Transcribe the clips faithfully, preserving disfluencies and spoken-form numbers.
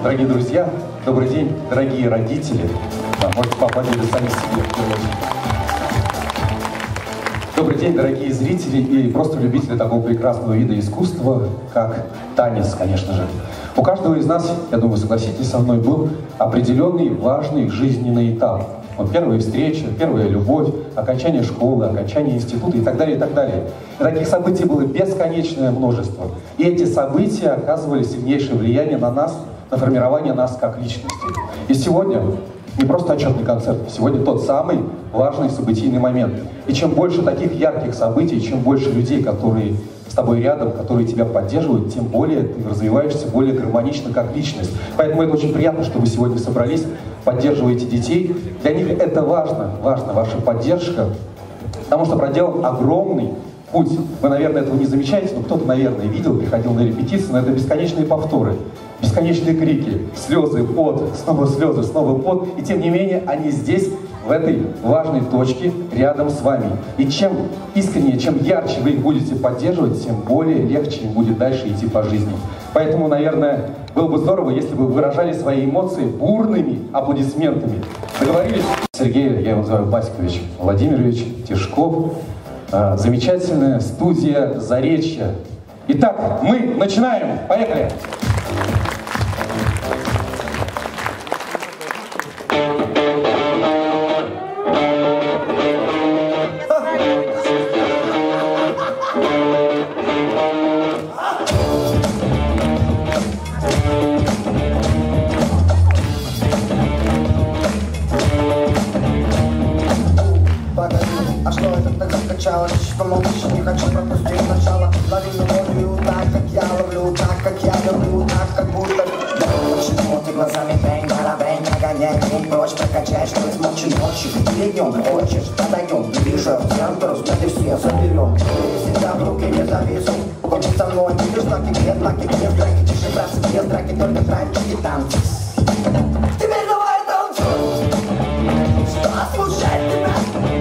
дорогие друзья, добрый день, дорогие родители. Да, можете поаплодировать сами себе. Добрый день, дорогие зрители и просто любители такого прекрасного вида искусства, как танец, конечно же. У каждого из нас, я думаю, согласитесь со мной, был определенный важный жизненный этап. Вот первая встреча, первая любовь, окончание школы, окончание института и так далее, и так далее. И таких событий было бесконечное множество. И эти события оказывали сильнейшее влияние на нас, на формирование нас как личности. И сегодня не просто отчетный концерт, сегодня тот самый важный событийный момент. И чем больше таких ярких событий, чем больше людей, которые с тобой рядом, которые тебя поддерживают, тем более ты развиваешься более гармонично как личность. Поэтому это очень приятно, что вы сегодня собрались, поддерживаете детей. Для них это важно, важно, ваша поддержка, потому что проделан огромный путь. Вы, наверное, этого не замечаете, но кто-то, наверное, видел, приходил на репетицию, но это бесконечные повторы, бесконечные крики, слезы, пот, снова слезы, снова пот. И тем не менее, они здесь, в этой важной точке, рядом с вами. И чем искреннее, чем ярче вы их будете поддерживать, тем более легче им будет дальше идти по жизни. Поэтому, наверное, было бы здорово, если бы вы выражали свои эмоции бурными аплодисментами. Договорились? Сергей, я его называю Баскович Владимирович Тишков. Замечательная студия «Заречье». Итак, мы начинаем. Поехали! Помолчи, не хочу пропустить начало. Лови мелодию так, как я ловлю, так, как я люблю, так, как будто. Почему ты глазами бэнг, барабэнг, нагоняй, день прочь, прокачай, что мы смолчим ночью. Или днем хочешь, подаем, ближе в центр, взгляды все заберем. Если тебя в руки не завису, хочешь со мной, видишь знаки, где знаки, где знаки, тише, братцы, без драки, только транчики, танцы. Теперь давай танцуй, что смущает тебя?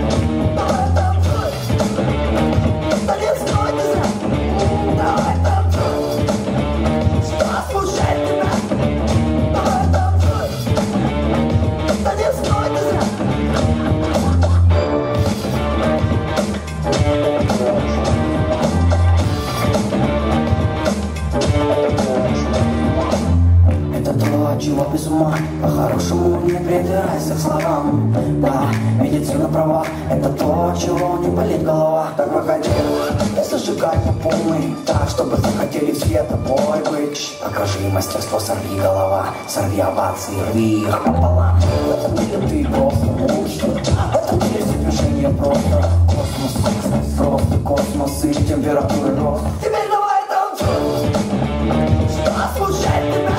Чего без ума, по-хорошему не придирайся к словам. Да, медицина права, это то, чего не болит голова. Так погоди, я зажигай по полной, так, чтобы захотели все тобой быть. Покажи мастерство, сорви голова, сорви овации, рви их пополам. В этом мире ты просто лучше, в этом мире все движения просто. Космос, космос, просто космос и температуры рост. Теперь давай танцуй, что смущает тебя?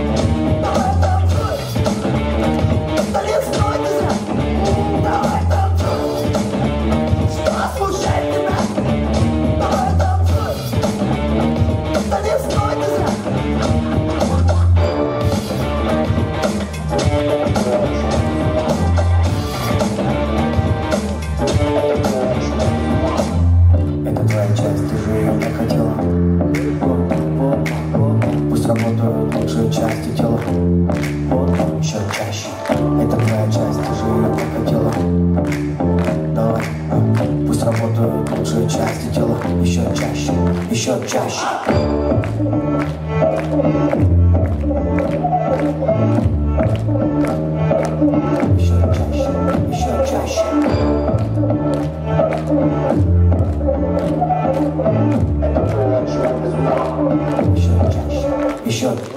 Еще чаще. Еще чаще, еще чаще. Еще чаще, еще